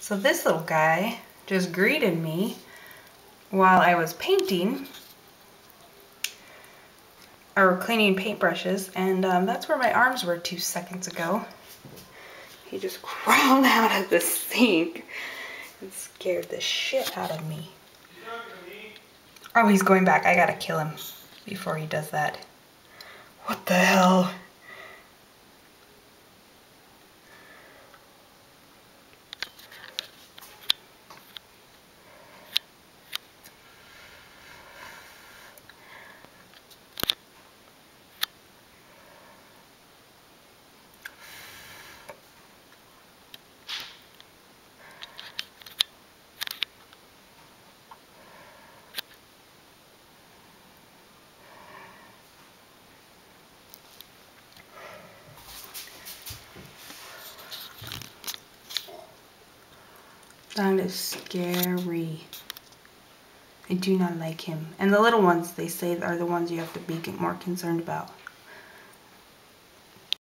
So this little guy just greeted me while I was painting or cleaning paintbrushes, and that's where my arms were 2 seconds ago. He just crawled out of the sink and scared the shit out of me. Oh, he's going back. I gotta kill him before he does that. What the hell? That is scary. I do not like him. And the little ones, they say, are the ones you have to be more concerned about.